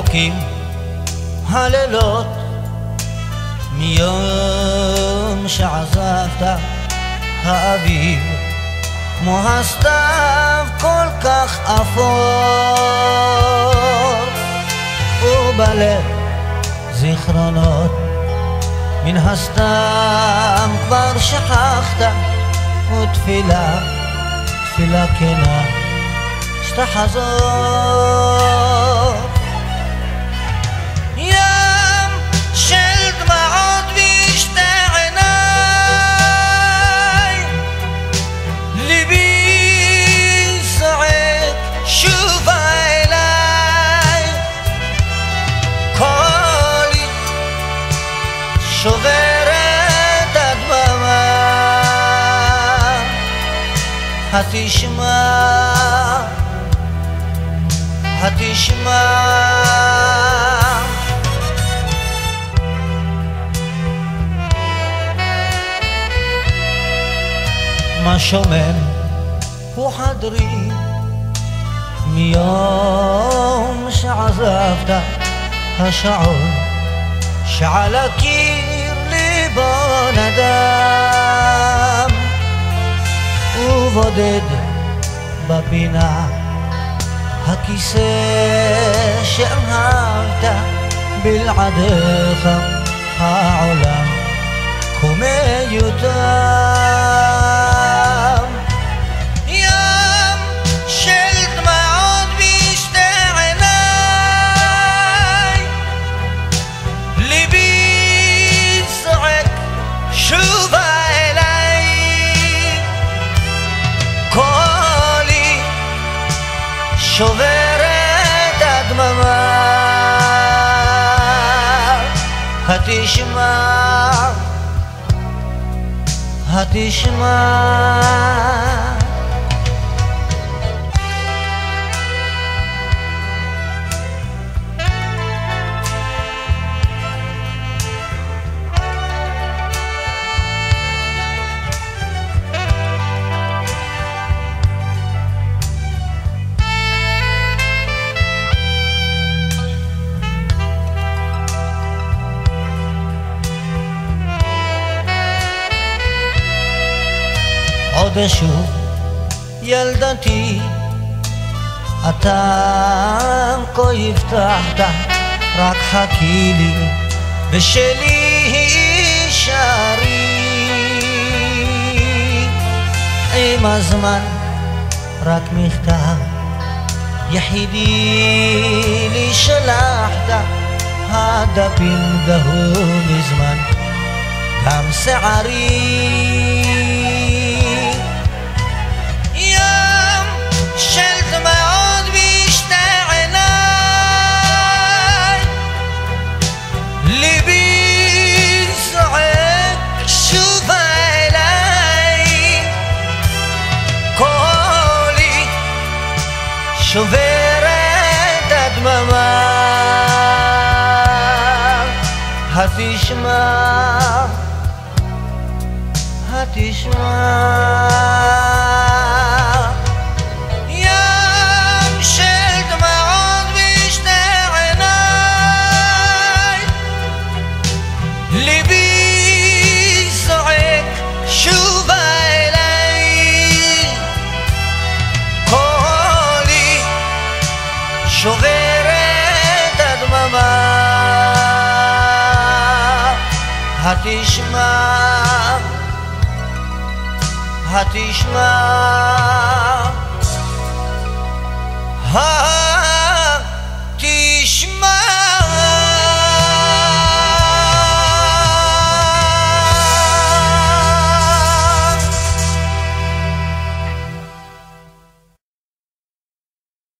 ירוקים הלילות מיום שעזבת, האביב כמו הסתיו כל כך אפור, ובלב זיכרונות מן הסתם כבר שכחת, ותפילה, תפילה כנה שתחזור. ים של דמעות בשתי עיניי, ליבי זועק שובה אליי, קולי שוברת הדממה, התשמע, התשמע. מה שומם הוא חדרי מיום שעזבת, השעון שעל הקיר ליבו נדם, ובודד בפינה הכיסא שאהבת, בלעדיך העולם כה מיותם. ים של דמעות בשתי עיניי, ליבי זועק שובה אליי, קולי שוברת הדממה, התשמע, התשמע. עוד שוב ילדתי, אתה כה הבטחת, רק חכי לי ושלי שערי. עם הזמן רק מכתב יחידי לי שלחת, הדפים דהו מזמן גם שערי. של דמעות בשתי עיניי, ליבי זועק שובה אליי, קולי שוברת הדממה, התשמע, התשמע. שוברת הדממה, התשמע, התשמע.